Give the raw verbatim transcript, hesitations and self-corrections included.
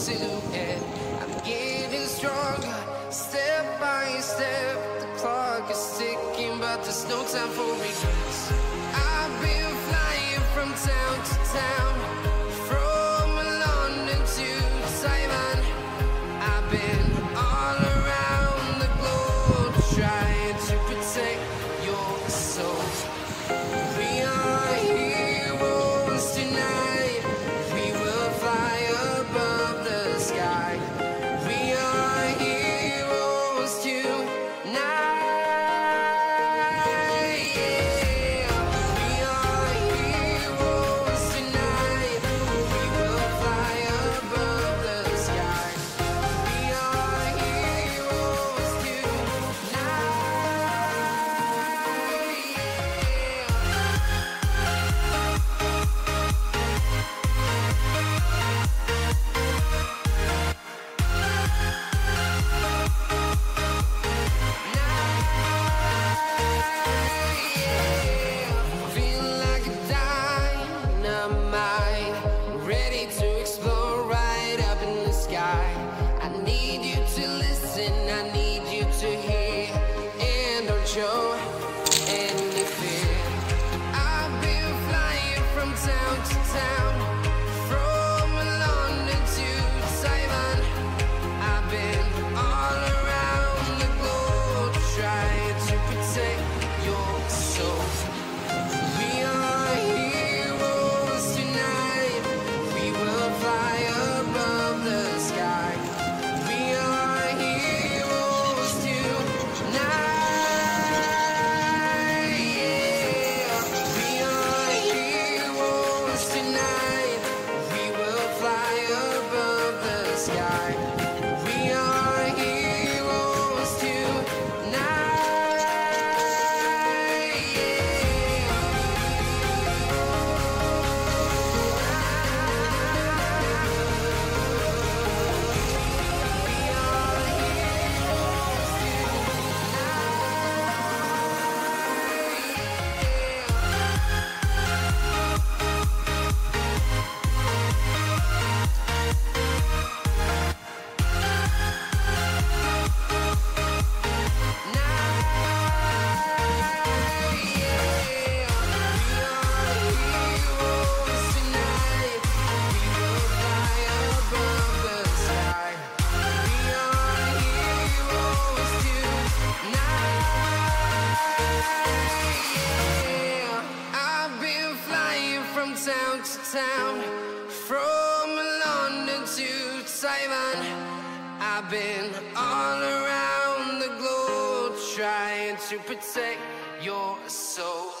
silhouette. I'm getting stronger, step by step. The clock is ticking, but there's no time for regrets. I've been flying from town to town, from London to Taiwan. I've been all around the globe trying to protect your soul. We are heroes tonight. We will fly above the sky. We are heroes tonight. Yeah. We are heroes tonight. We will fly above the sky. We are heroes tonight. Feeling like a dynamite, ready to explore right up in the sky. I need you to listen, I need you to hear, and don't show any fear. I've been flying from town to town, from London to Taiwan. I've been all around the globe trying to protect your soul. We are heroes tonight. We will fly above the sky. We are heroes tonight. Yeah. We are heroes tonight. We will fly above the sky. We are heroes tonight. I've been flying from town to town, from London to Taiwan. I've been all around the globe trying to protect your soul.